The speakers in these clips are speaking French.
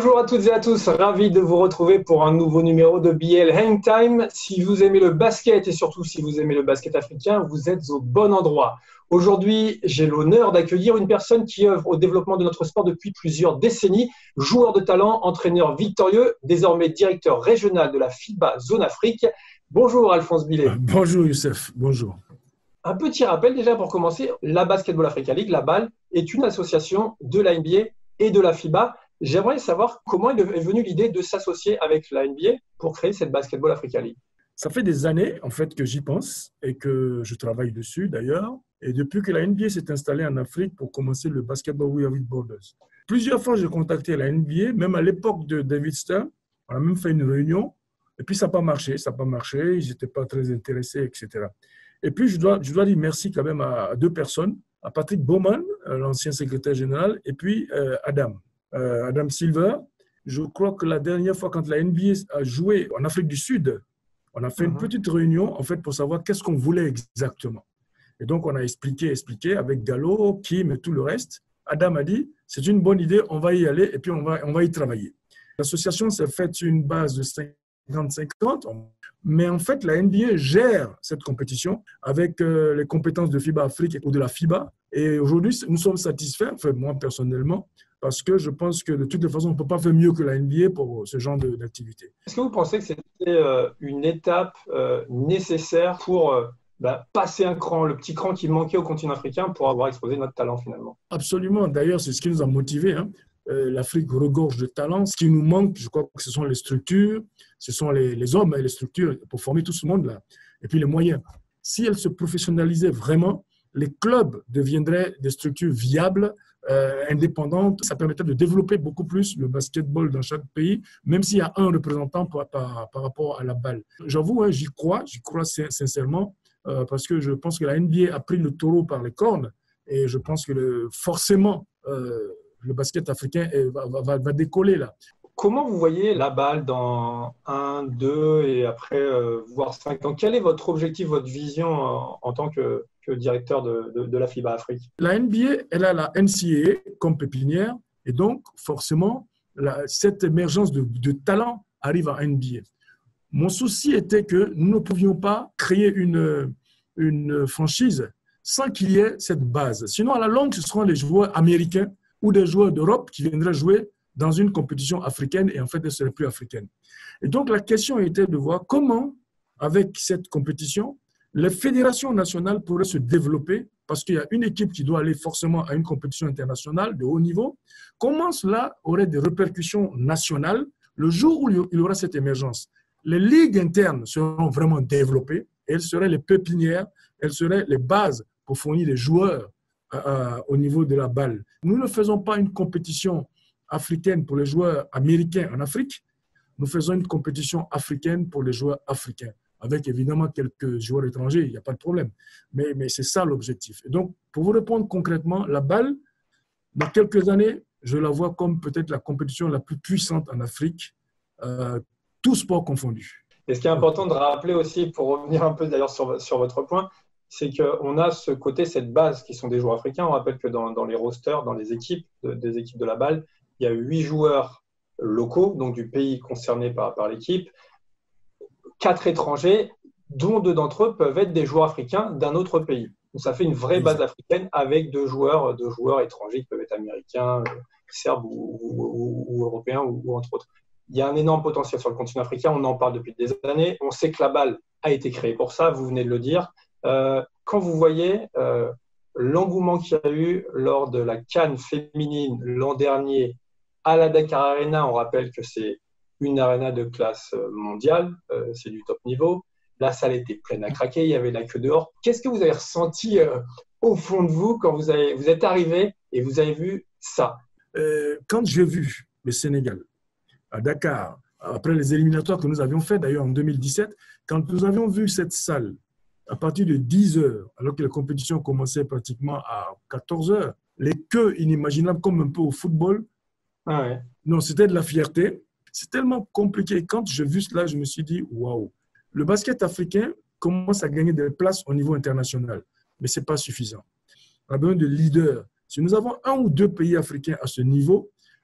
Bonjour à toutes et à tous, ravi de vous retrouver pour un nouveau numéro de BL Hang Time. Si vous aimez le basket et surtout si vous aimez le basket africain, vous êtes au bon endroit. Aujourd'hui, j'ai l'honneur d'accueillir une personne qui œuvre au développement de notre sport depuis plusieurs décennies, joueur de talent, entraîneur victorieux, désormais directeur régional de la FIBA Zone Afrique. Bonjour Alphonse Billet. Bonjour Youssef, bonjour. Un petit rappel déjà pour commencer, la Basketball Africa League, la BAL, est une association de la NBA et de la FIBA. J'aimerais savoir comment est venue l'idée de s'associer avec la NBA pour créer cette Basketball Africa League. Ça fait des années en fait que j'y pense et que je travaille dessus d'ailleurs. Et depuis que la NBA s'est installée en Afrique pour commencer le Basketball Without Borders. Plusieurs fois, j'ai contacté la NBA, même à l'époque de David Stern. On a même fait une réunion et puis ça n'a pas marché. Ils n'étaient pas très intéressés, etc. Et puis, je dois dire merci quand même à deux personnes, à Patrick Bowman, l'ancien secrétaire général, et puis Adam Silver. Je crois que la dernière fois, quand la NBA a joué en Afrique du Sud, on a fait une petite réunion en fait, pour savoir qu'est-ce qu'on voulait exactement. Et donc, on a expliqué avec Gallo, Kim et tout le reste. Adam a dit, c'est une bonne idée, on va y aller et puis on va y travailler. L'association s'est faite une base de 50-50, mais en fait, la NBA gère cette compétition avec les compétences de FIBA Afrique ou de la FIBA. Et aujourd'hui, nous sommes satisfaits, enfin, moi personnellement, parce que je pense que de toutes les façons, on ne peut pas faire mieux que la NBA pour ce genre d'activité. Est-ce que vous pensez que c'était une étape nécessaire pour passer un cran, le petit cran qui manquait au continent africain pour avoir exposé notre talent finalement? Absolument. D'ailleurs, c'est ce qui nous a motivés. L'Afrique regorge de talents. Ce qui nous manque, je crois que ce sont les structures, ce sont les hommes et les structures pour former tout ce monde-là. Et puis les moyens. Si elles se professionnalisaient vraiment, les clubs deviendraient des structures viables, indépendantes. Ça permettrait de développer beaucoup plus le basketball dans chaque pays, même s'il y a un représentant par rapport à la balle. J'avoue, j'y crois sincèrement, parce que je pense que la NBA a pris le taureau par les cornes et je pense que forcément, le basket africain va décoller là. Comment vous voyez la balle dans 1, 2 et après voire 5 ans? Quel est votre objectif, votre vision en tant que directeur de la FIBA Afrique? La NBA, elle a la NCAA comme pépinière et donc forcément, cette émergence de talent arrive à NBA. Mon souci était que nous ne pouvions pas créer une franchise sans qu'il y ait cette base. Sinon, à la longue, ce seront les joueurs américains ou des joueurs d'Europe qui viendraient jouer dans une compétition africaine et en fait, elle ne serait plus africaine. Et donc, la question était de voir comment, avec cette compétition, les fédérations nationales pourraient se développer parce qu'il y a une équipe qui doit aller forcément à une compétition internationale de haut niveau. Comment cela aurait des répercussions nationales le jour où il y aura cette émergence? Les ligues internes seront vraiment développées, elles seraient les pépinières, elles seraient les bases pour fournir des joueurs au niveau de la balle. Nous ne faisons pas une compétition africaine pour les joueurs américains en Afrique, nous faisons une compétition africaine pour les joueurs africains, avec évidemment quelques joueurs étrangers, il n'y a pas de problème. Mais c'est ça l'objectif. Et donc, pour vous répondre concrètement, la balle, dans quelques années, je la vois comme peut-être la compétition la plus puissante en Afrique, tous sports confondus. Et ce qui est important de rappeler aussi, pour revenir un peu d'ailleurs sur votre point, c'est qu'on a ce côté, cette base qui sont des joueurs africains. On rappelle que dans les rosters, dans les équipes, des équipes de la balle, il y a 8 joueurs locaux, donc du pays concerné par l'équipe, 4 étrangers, dont 2 d'entre eux peuvent être des joueurs africains d'un autre pays. Donc ça fait une vraie base africaine avec deux joueurs étrangers qui peuvent être américains, serbes ou européens ou entre autres. Il y a un énorme potentiel sur le continent africain, on en parle depuis des années. On sait que la balle a été créée pour ça, vous venez de le dire. Quand vous voyez l'engouement qu'il y a eu lors de la CAN féminine l'an dernier à la Dakar Arena, on rappelle que c'est une arena de classe mondiale, c'est du top niveau. La salle était pleine à craquer, il y avait la queue dehors. Qu'est-ce que vous avez ressenti au fond de vous quand vous êtes arrivé et vous avez vu ça? Quand j'ai vu le Sénégal à Dakar, après les éliminatoires que nous avions fait d'ailleurs en 2017, quand nous avions vu cette salle à partir de 10 heures, alors que la compétition commençait pratiquement à 14 heures, les queues inimaginables comme un peu au football, non, c'était de la fierté. C'est tellement compliqué. Quand j'ai vu cela, je me suis dit, waouh, le basket africain commence à gagner des places au niveau international, mais ce n'est pas suffisant. On a besoin de leaders. Si nous avons 1 ou 2 pays africains à ce niveau,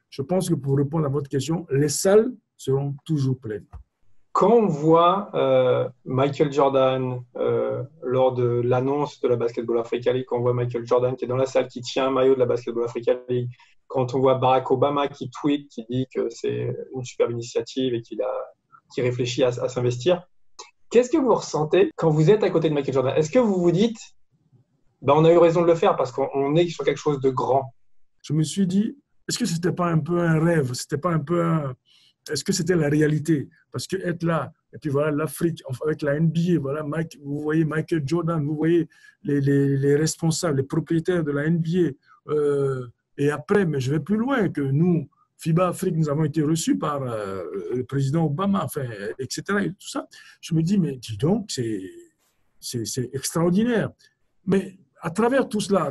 je pense que pour répondre à votre question, les salles seront toujours pleines. Quand on voit Michael Jordan lors de l'annonce de la Basketball Africa League, quand on voit Michael Jordan qui est dans la salle, qui tient un maillot de la Basketball Africa League, quand on voit Barack Obama qui tweet, qui dit que c'est une superbe initiative et qu'il réfléchit à s'investir, qu'est-ce que vous ressentez quand vous êtes à côté de Michael Jordan? Est-ce que vous vous dites, on a eu raison de le faire parce qu'on est sur quelque chose de grand? Je me suis dit, est-ce que ce n'était pas un peu un rêve? Est-ce que c'était la réalité? Parce que être là, et puis voilà, l'Afrique, avec la NBA, voilà, vous voyez Michael Jordan, vous voyez les responsables, les propriétaires de la NBA. Et après, mais je vais plus loin, que nous, FIBA Afrique, nous avons été reçus par le président Obama, enfin, etc. Et tout ça. Je me dis, mais dis donc, c'est extraordinaire. Mais à travers tout cela,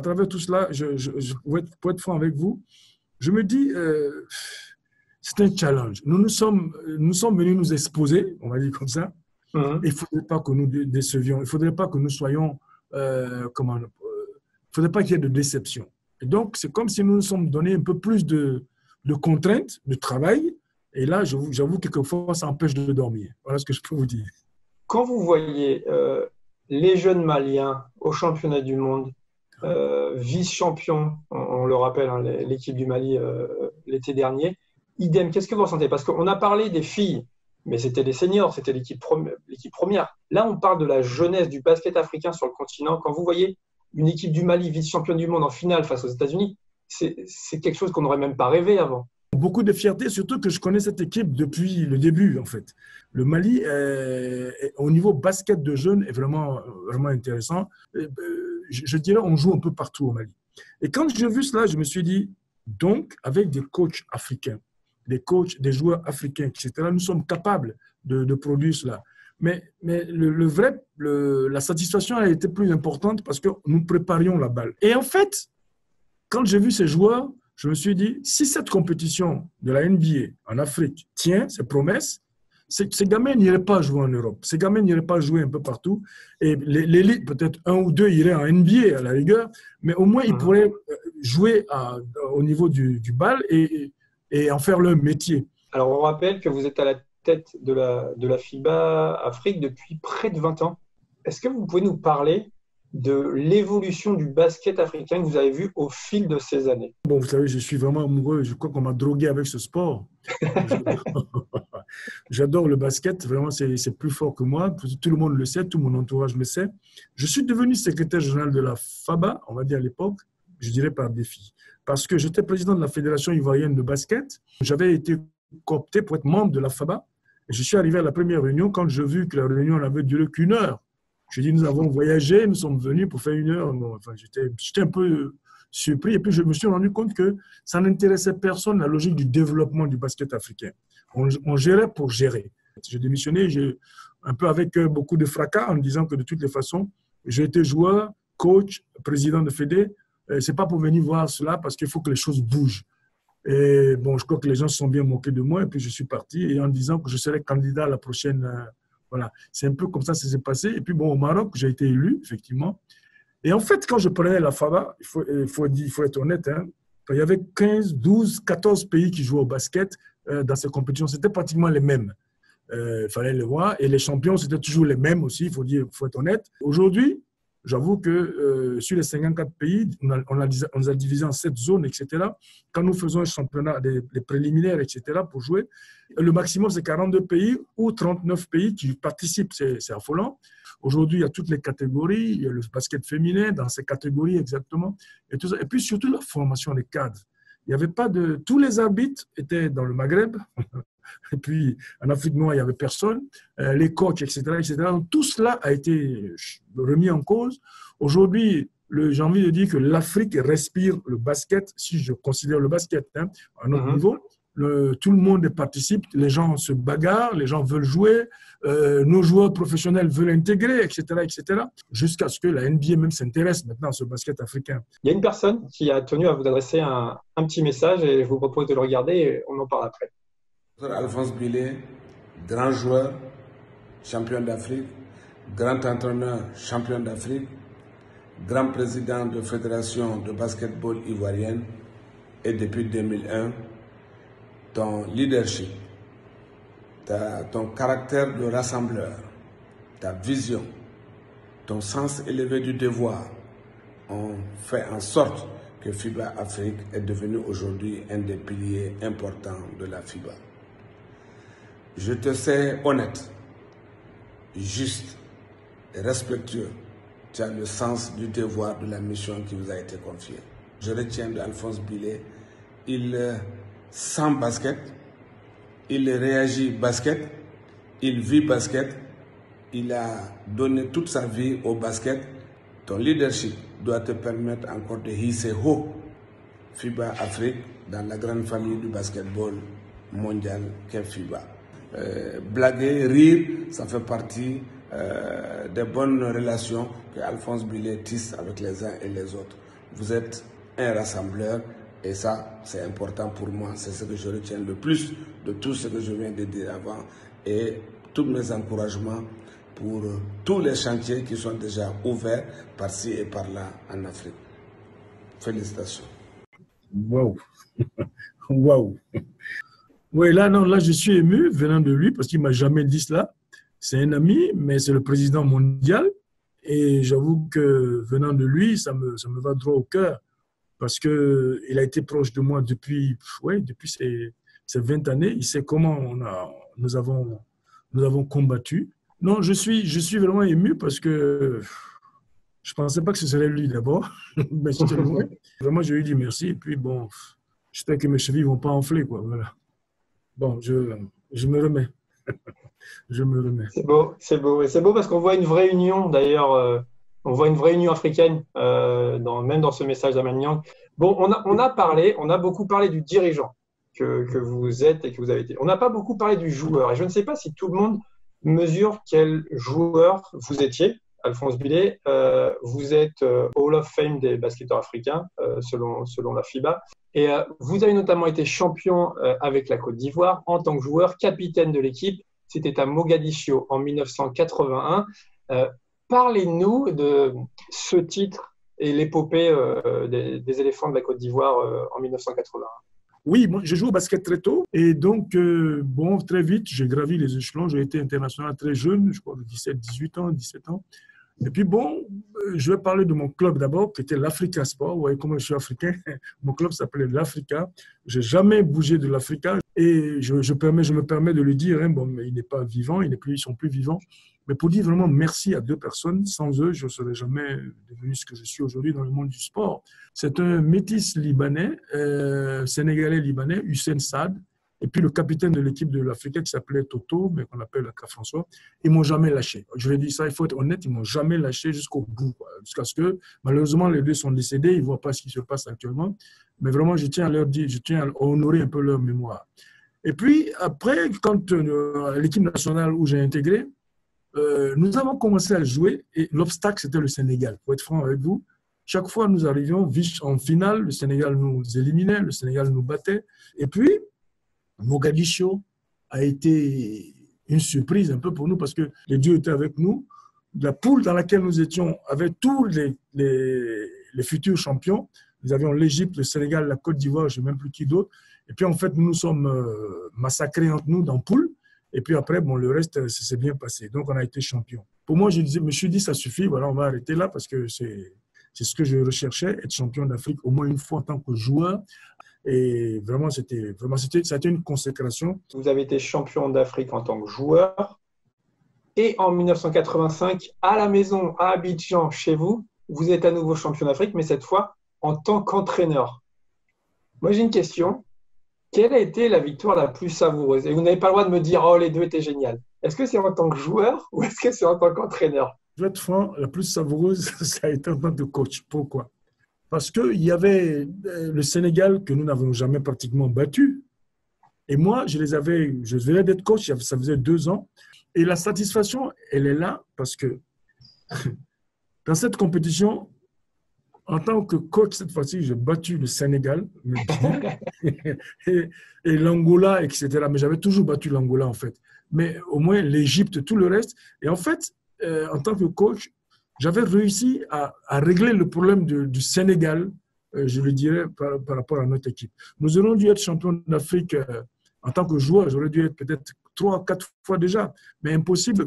pour être franc avec vous, je me dis, c'est un challenge. Nous sommes venus nous exposer, on va dire comme ça. Il ne faudrait pas que nous décevions. Il ne faudrait pas que nous soyons... il ne faudrait pas qu'il y ait de déception. Et donc, c'est comme si nous nous sommes donné un peu plus de contraintes, de travail. Et là, j'avoue, quelquefois, ça empêche de dormir. Voilà ce que je peux vous dire. Quand vous voyez les jeunes Maliens au championnat du monde, vice-champion, on le rappelle, hein, l'équipe du Mali l'été dernier, idem, qu'est-ce que vous ressentez? Parce qu'on a parlé des filles, mais c'était les seniors, c'était l'équipe première. Là, on parle de la jeunesse du basket africain sur le continent. Quand vous voyez une équipe du Mali vice-championne du monde en finale face aux États-Unis, c'est quelque chose qu'on n'aurait même pas rêvé avant. Beaucoup de fierté, surtout que je connais cette équipe depuis le début, en fait. Le Mali, au niveau basket de jeunes, est vraiment, vraiment intéressant. Je dirais, on joue un peu partout au Mali. Et quand j'ai vu cela, je me suis dit, donc, avec des coachs africains, des joueurs africains, etc., nous sommes capables de produire cela. Mais la satisfaction a été plus importante parce que nous préparions la balle. Et en fait, quand j'ai vu ces joueurs, je me suis dit, si cette compétition de la NBA en Afrique tient ses promesses, ces gamins n'iraient pas jouer en Europe. Ces gamins n'iraient pas jouer un peu partout. Et l'élite, peut-être un ou deux iraient en NBA à la rigueur, mais au moins ils pourraient jouer au niveau du bal et en faire leur métier. Alors, on rappelle que vous êtes à la tête de la FIBA Afrique depuis près de 20 ans. Est-ce que vous pouvez nous parler de l'évolution du basket africain que vous avez vu au fil de ces années? Bon, vous savez, je suis vraiment amoureux. Je crois qu'on m'a drogué avec ce sport. J'adore le basket. Vraiment, c'est plus fort que moi. Tout le monde le sait, tout mon entourage le sait. Je suis devenu secrétaire général de la FABA, on va dire à l'époque, je dirais par défi. Parce que j'étais président de la Fédération ivoirienne de basket. J'avais été coopté pour être membre de la FABA. Et je suis arrivé à la première réunion quand j'ai vu que la réunion n'avait duré qu'1 heure. Je dis, nous avons voyagé, nous sommes venus pour faire 1 heure. Bon, enfin, j'étais un peu surpris. Et puis, je me suis rendu compte que ça n'intéressait personne, la logique du développement du basket africain. On gérait pour gérer. J'ai démissionné, un peu avec beaucoup de fracas, en disant que de toutes les façons, j'ai été joueur, coach, président de Fédé. Ce n'est pas pour venir voir cela parce qu'il faut que les choses bougent. Et bon, je crois que les gens se sont bien moqués de moi. Et puis, je suis parti et en disant que je serais candidat à la prochaine... Voilà, c'est un peu comme ça que ça s'est passé. Et puis, bon, au Maroc, j'ai été élu, effectivement. Et en fait, quand je prenais la FABA, il faut être honnête, hein, il y avait 15, 12, 14 pays qui jouaient au basket dans ces compétitions. C'était pratiquement les mêmes. Il fallait les voir. Et les champions, c'était toujours les mêmes aussi, il faut être honnête. Aujourd'hui, j'avoue que sur les 54 pays, on les a divisés en 7 zones, etc. Quand nous faisons un championnat, des préliminaires, etc., pour jouer, le maximum, c'est 42 pays ou 39 pays qui participent. C'est affolant. Aujourd'hui, il y a toutes les catégories. Il y a le basket féminin dans ces catégories exactement. Et, tout ça. Et puis, surtout, la formation des cadres. Il n'y avait pas de... Tous les arbitres étaient dans le Maghreb. Et puis, en Afrique noire, il n'y avait personne. Les coachs, etc., etc. Donc, tout cela a été remis en cause. Aujourd'hui, j'ai envie de dire que l'Afrique respire le basket, si je considère le basket, hein, à notre niveau. Tout le monde participe, les gens se bagarrent, les gens veulent jouer, nos joueurs professionnels veulent intégrer, etc., etc., jusqu'à ce que la NBA même s'intéresse maintenant à ce basket africain. Il y a une personne qui a tenu à vous adresser un petit message et je vous propose de le regarder et on en parle après. Alphonse Billet, grand joueur, champion d'Afrique, grand entraîneur, champion d'Afrique, grand président de fédération de basketball ivoirienne et depuis 2001, ton leadership, ton caractère de rassembleur, ta vision, ton sens élevé du devoir ont fait en sorte que FIBA Afrique est devenu aujourd'hui un des piliers importants de la FIBA. Je te sais honnête, juste et respectueux. Tu as le sens du devoir de la mission qui vous a été confiée. Je retiens d'Alphonse Billet, il sent basket, il réagit basket, il vit basket, il a donné toute sa vie au basket. Ton leadership doit te permettre encore de hisser haut FIBA Afrique dans la grande famille du basketball mondial qu'est FIBA. Blaguer, rire, ça fait partie des bonnes relations que Alphonse Billet tisse avec les uns et les autres. Vous êtes un rassembleur et ça, c'est important pour moi. C'est ce que je retiens le plus de tout ce que je viens de dire avant et tous mes encouragements pour tous les chantiers qui sont déjà ouverts par-ci et par-là en Afrique. Félicitations. Waouh! Waouh! Oui, là, non, là, je suis ému venant de lui parce qu'il ne m'a jamais dit cela. C'est un ami, mais c'est le président mondial. Et j'avoue que venant de lui, ça me va droit au cœur parce qu'il a été proche de moi depuis ces 20 années. Il sait comment nous avons combattu. Non, je suis vraiment ému parce que je ne pensais pas que ce serait lui d'abord. Mais c'était loin. Vraiment, je lui ai dit merci. Et puis, bon, j'espère que mes chevilles ne vont pas enfler, quoi. Voilà. Bon, je me remets. Je me remets. C'est beau, c'est beau. Et c'est beau parce qu'on voit une vraie union, d'ailleurs. On voit une vraie union africaine, même dans ce message d'Aman Niang. Bon, on a beaucoup parlé du dirigeant que vous êtes et que vous avez été. On n'a pas beaucoup parlé du joueur. Et je ne sais pas si tout le monde mesure quel joueur vous étiez, Alphonse Billet. Vous êtes Hall of Fame des basketteurs africains, selon la FIBA. Et vous avez notamment été champion avec la Côte d'Ivoire en tant que joueur, capitaine de l'équipe. C'était à Mogadiscio en 1981. Parlez-nous de ce titre et l'épopée des éléphants de la Côte d'Ivoire en 1981. Oui, moi, je joue au basket très tôt et donc, très vite, j'ai gravi les échelons. J'ai été international très jeune, je crois de 17 ans. Et puis, je vais parler de mon club d'abord, qui était l'Africa Sport. Vous voyez comment je suis africain. Mon club s'appelait l'Africa. Je n'ai jamais bougé de l'Africa. Et je me permets de le dire, mais il n'est pas vivant, ils ne sont plus vivants. Mais pour dire vraiment merci à 2 personnes, sans eux, je ne serais jamais devenu ce que je suis aujourd'hui dans le monde du sport. C'est un métis libanais, sénégalais-libanais, Hussein Saad, et puis le capitaine de l'équipe de l'Africa qui s'appelait Toto, mais qu'on appelle François. Ils ne m'ont jamais lâché. Je vais dire ça, il faut être honnête, ils ne m'ont jamais lâché jusqu'au bout. Jusqu'à ce que, malheureusement, les 2 sont décédés, ils ne voient pas ce qui se passe actuellement. Mais vraiment, je tiens à honorer un peu leur mémoire. Et puis, après, quand l'équipe nationale où j'ai intégré, nous avons commencé à jouer et l'obstacle, c'était le Sénégal. Pour être franc avec vous, chaque fois nous arrivions en finale, le Sénégal nous éliminait, le Sénégal nous battait. Et puis, Mogadiscio a été une surprise un peu pour nous parce que les dieux étaient avec nous. La poule dans laquelle nous étions avait tous les futurs champions. Nous avions l'Égypte, le Sénégal, la Côte d'Ivoire, je ne sais même plus qui d'autre. Et puis, en fait, nous nous sommes massacrés entre nous dans la poule. Et puis après, le reste, ça s'est bien passé. Donc, on a été champion. Pour moi, je me suis dit, ça suffit, voilà, on va arrêter là parce que c'est ce que je recherchais, être champion d'Afrique au moins une fois en tant que joueur. Et vraiment, ça a été une consécration. Vous avez été champion d'Afrique en tant que joueur. Et en 1985, à la maison, à Abidjan, chez vous, vous êtes à nouveau champion d'Afrique, mais cette fois en tant qu'entraîneur. Moi, j'ai une question. Quelle a été la victoire la plus savoureuse? Et vous n'avez pas le droit de me dire « Oh, les deux étaient géniales ». Est-ce que c'est en tant que joueur ou est-ce que c'est en tant qu'entraîneur? Je vais être franc, la plus savoureuse, ça a été en tant que coach. Pourquoi? Parce qu'il y avait le Sénégal que nous n'avons jamais pratiquement battu. Et moi, je venais d'être coach, ça faisait 2 ans. Et la satisfaction, elle est là parce que dans cette compétition, en tant que coach, cette fois-ci, j'ai battu le Sénégal et l'Angola, etc. Mais j'avais toujours battu l'Angola, en fait. Mais au moins, l'Égypte, tout le reste. Et en fait, en tant que coach, j'avais réussi à régler le problème du Sénégal, je le dirais, par rapport à notre équipe. Nous aurions dû être champions d'Afrique En tant que joueur, j'aurais dû être peut-être 3, 4 fois déjà, mais impossible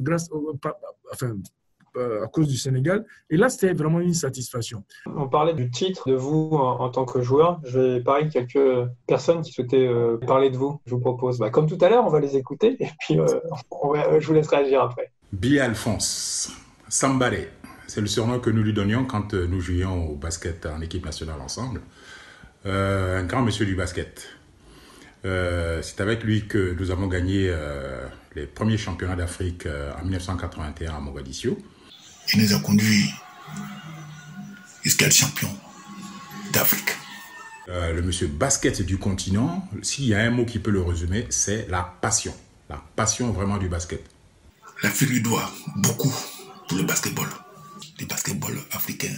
à cause du Sénégal. Et là, c'était vraiment une satisfaction. On parlait du titre de vous en tant que joueur. Je vais parler de quelques personnes qui souhaitaient parler de vous. Je vous propose, comme tout à l'heure, on va les écouter et puis je vous laisse réagir après. Billy Alphonse, Sambalé, c'est le surnom que nous lui donnions quand nous jouions au basket en équipe nationale ensemble. Un grand monsieur du basket. C'est avec lui que nous avons gagné les premiers championnats d'Afrique en 1981 à Mogadiscio. Il nous a conduits jusqu'à être champion d'Afrique. Le monsieur basket du continent, s'il y a un mot qui peut le résumer, c'est la passion. La passion vraiment du basket. L'Afrique lui doit beaucoup pour le basketball. Le basketball africain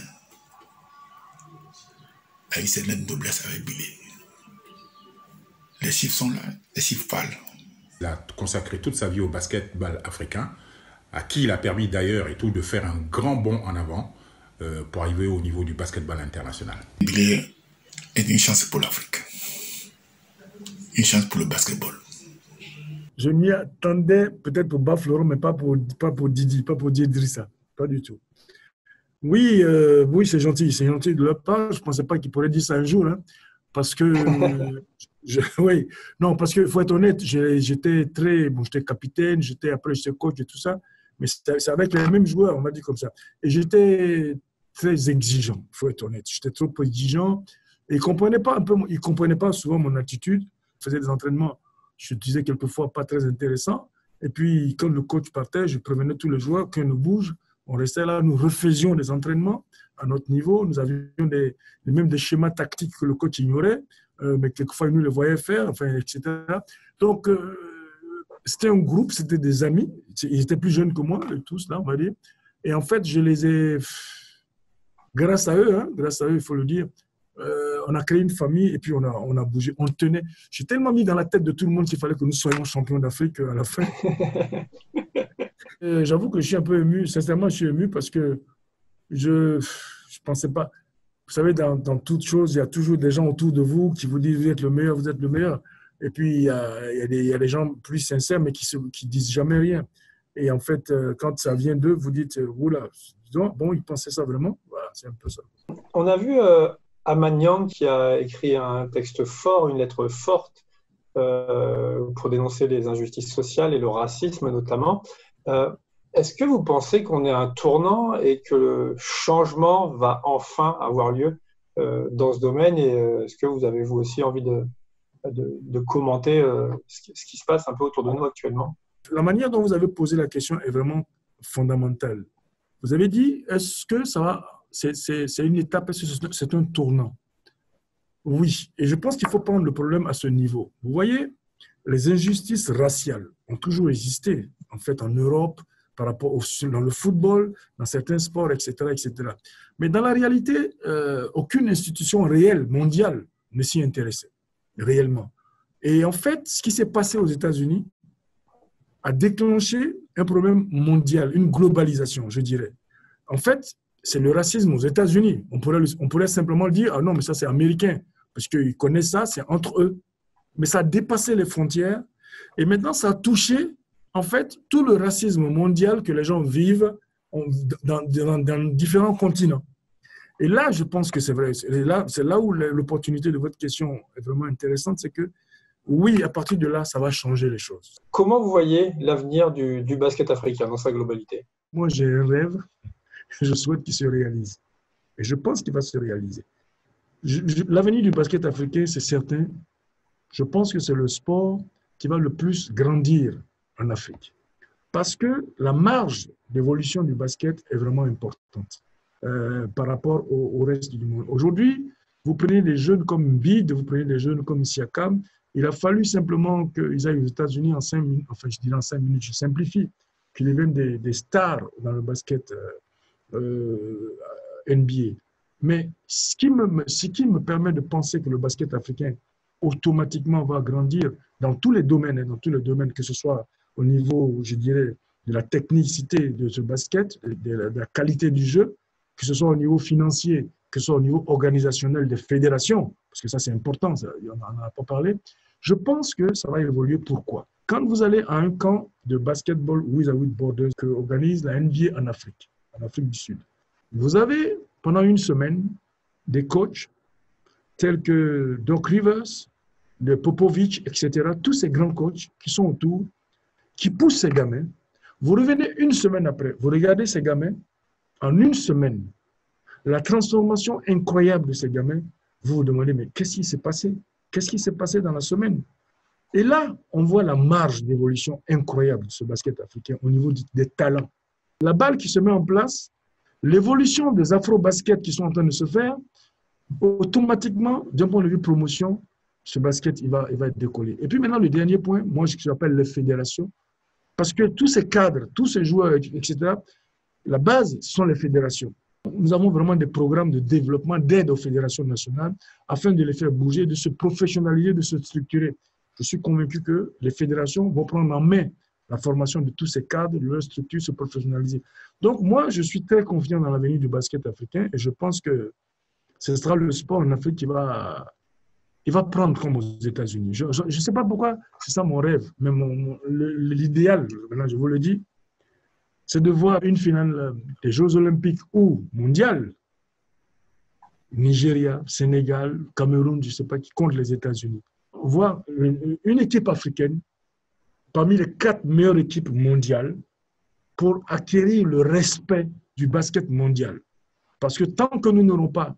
a une certaine noblesse avec Billy. Les chiffres sont là, les chiffres parlent. Il a consacré toute sa vie au basketball africain, à qui il a permis d'ailleurs et tout de faire un grand bond en avant pour arriver au niveau du basketball international. Billy est une chance pour l'Afrique, une chance pour le basketball. Je m'y attendais peut-être pour Bafloro, mais pas pour Didi, pas pour Idrissa, pas du tout. Oui, oui, c'est gentil de leur part. Je ne pensais pas qu'il pourrait dire ça un jour, hein, parce que, oui, non, parce qu'il faut être honnête, j'étais capitaine, après j'étais coach et tout ça, mais c'est avec les mêmes joueurs, on m'a dit comme ça. Et j'étais très exigeant, il faut être honnête. J'étais trop exigeant et ils ne comprenaient pas souvent mon attitude. Je faisais des entraînements, je disais quelquefois pas très intéressants. Et puis, quand le coach partait, je prévenais tous les joueurs qu'on ne bouge. On restait là, nous refaisions des entraînements à notre niveau. Nous avions même des schémas tactiques que le coach ignorait, mais quelquefois, il nous les voyait faire, etc. Donc, c'était un groupe, c'était des amis. Ils étaient plus jeunes que moi, tous là, on va dire. Et en fait, je les ai, grâce à eux, il faut le dire, on a créé une famille et puis on a bougé, on tenait. J'ai tellement mis dans la tête de tout le monde qu'il fallait que nous soyons champions d'Afrique à la fin. J'avoue que je suis un peu ému, sincèrement, je suis ému parce que je pensais pas. Vous savez, dans toute chose, il y a toujours des gens autour de vous qui vous disent vous êtes le meilleur. Et puis, il y a des gens plus sincères, mais qui disent jamais rien. Et en fait, quand ça vient d'eux, vous dites oula, bon, ils pensaient ça vraiment. Voilà, c'est un peu ça. On a vu Amaniang qui a écrit un texte fort, une lettre forte pour dénoncer les injustices sociales et le racisme notamment. Est-ce que vous pensez qu'on est à un tournant et que le changement va enfin avoir lieu dans ce domaine et est-ce que vous avez vous aussi envie de commenter ce qui se passe un peu autour de nous actuellement? La manière dont vous avez posé la question est vraiment fondamentale. Vous avez dit, est-ce que ça va, c'est une étape, est-ce que c'est un tournant? Oui, et je pense qu'il faut prendre le problème à ce niveau. Vous voyez, les injustices raciales ont toujours existé, en fait, en Europe, par rapport dans le football, dans certains sports, etc., etc. Mais dans la réalité, aucune institution réelle, mondiale, ne s'y intéressait, réellement. Et en fait, ce qui s'est passé aux États-Unis a déclenché un problème mondial, une globalisation, je dirais. En fait, c'est le racisme aux États-Unis. On pourrait simplement dire, ah non, mais ça c'est américain, parce qu'ils connaissent ça, c'est entre eux. Mais ça a dépassé les frontières et maintenant ça a touché en fait tout le racisme mondial que les gens vivent dans différents continents. Et là, je pense que c'est vrai. C'est là où l'opportunité de votre question est vraiment intéressante, c'est que oui, à partir de là, ça va changer les choses. Comment vous voyez l'avenir du basket africain dans sa globalité? Moi, j'ai un rêve, je souhaite qu'il se réalise. Et je pense qu'il va se réaliser. L'avenir du basket africain, c'est certain. Je pense que c'est le sport qui va le plus grandir en Afrique. Parce que la marge d'évolution du basket est vraiment importante par rapport au reste du monde. Aujourd'hui, vous prenez des jeunes comme Bid, vous prenez des jeunes comme Siakam. Il a fallu simplement qu'ils aillent aux États-Unis en 5 minutes, enfin je dirais en 5 minutes, je simplifie, qu'ils deviennent des stars dans le basket NBA. Mais ce qui me permet de penser que le basket africain automatiquement va grandir dans tous les domaines, que ce soit au niveau, je dirais, de la technicité de ce basket, de la qualité du jeu, que ce soit au niveau financier, que ce soit au niveau organisationnel des fédérations, parce que ça c'est important, on n'en a pas parlé. Je pense que ça va évoluer. Pourquoi? Quand vous allez à un camp de basketball Without Borders que organise la NBA en Afrique du Sud, vous avez pendant une semaine des coachs tels que Doc Rivers, de Popovich, etc., tous ces grands coachs qui sont autour, qui poussent ces gamins. Vous revenez une semaine après, vous regardez ces gamins, en une semaine, la transformation incroyable de ces gamins, vous vous demandez, mais qu'est-ce qui s'est passé? Qu'est-ce qui s'est passé dans la semaine? Et là, on voit la marge d'évolution incroyable de ce basket africain au niveau des talents. La balle qui se met en place, l'évolution des afro-baskets qui sont en train de se faire, automatiquement, d'un point de vue promotion, ce basket, il va être décollé. Et puis maintenant, le dernier point, moi, ce que j'appelle les fédérations, parce que tous ces cadres, tous ces joueurs, etc., la base, ce sont les fédérations. Nous avons vraiment des programmes de développement, d'aide aux fédérations nationales, afin de les faire bouger, de se professionnaliser, de se structurer. Je suis convaincu que les fédérations vont prendre en main la formation de tous ces cadres, de leur structure, se professionnaliser. Donc, moi, je suis très confiant dans l'avenir du basket africain et je pense que ce sera le sport en Afrique qui va prendre comme aux États-Unis. Je ne sais pas pourquoi, c'est ça mon rêve, mais l'idéal, maintenant je vous le dis, c'est de voir une finale des Jeux Olympiques ou mondiales, Nigeria, Sénégal, Cameroun, je ne sais pas qui, contre les États-Unis. Voir une équipe africaine parmi les 4 meilleures équipes mondiales pour acquérir le respect du basket mondial. Parce que tant que nous n'aurons pas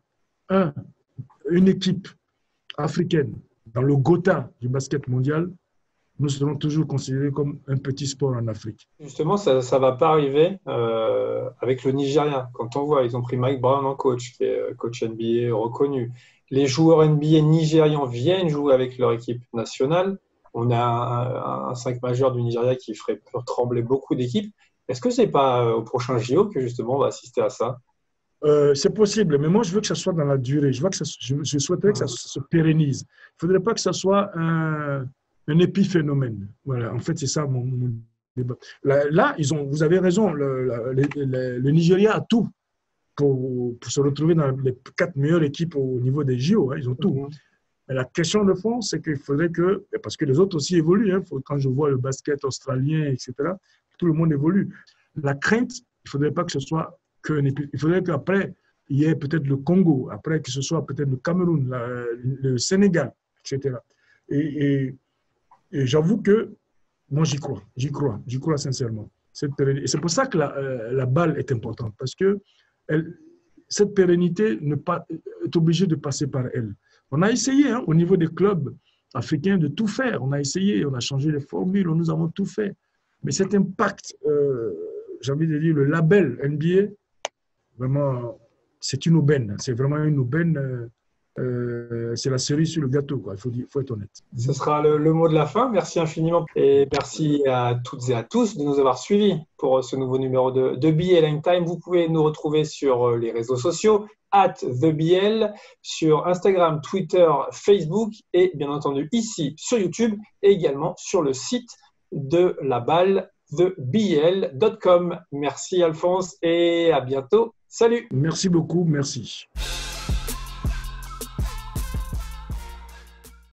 une équipe africaine dans le Gotha du basket mondial, nous serons toujours considérés comme un petit sport en Afrique. Justement, ça ne va pas arriver avec le Nigeria. Quand on voit, ils ont pris Mike Brown en coach, qui est coach NBA reconnu. Les joueurs NBA nigérians viennent jouer avec leur équipe nationale. On a un 5 majeur du Nigeria qui ferait trembler beaucoup d'équipes. Est-ce que ce n'est pas au prochain JO que justement on va assister à ça? C'est possible, mais moi je veux que ça soit dans la durée. Je souhaiterais que ça se pérennise. Il ne faudrait pas que ça soit un épiphénomène. Voilà, en fait, c'est ça mon débat. Là, vous avez raison, le Nigeria a tout pour se retrouver dans les 4 meilleures équipes au niveau des JO. Hein, ils ont tout. Mais la question de fond, c'est qu'il faudrait que, parce que les autres aussi évoluent, hein, quand je vois le basket australien, etc., tout le monde évolue. La crainte, il ne faudrait pas que ce soit il faudrait qu'après, il y ait peut-être le Congo, après que ce soit peut-être le Cameroun, le Sénégal, etc. Et j'avoue que moi, j'y crois sincèrement. Et c'est pour ça que la balle est importante, parce que cette pérennité est obligée de passer par elle. On a essayé, hein, au niveau des clubs africains, de tout faire. On a essayé, on a changé les formules, nous avons tout fait. Mais cet impact, j'ai envie de dire, le label NBA, vraiment, c'est une aubaine. C'est vraiment une aubaine. C'est la cerise sur le gâteau, quoi. Il faut être honnête. Ce sera le mot de la fin. Merci infiniment. Et merci à toutes et à tous de nous avoir suivis pour ce nouveau numéro de BL Hangtime. Vous pouvez nous retrouver sur les réseaux sociaux, @TheBL, sur Instagram, Twitter, Facebook et bien entendu ici sur YouTube et également sur le site de la balle, thebl.com. Merci Alphonse et à bientôt. Salut. Merci beaucoup. Merci.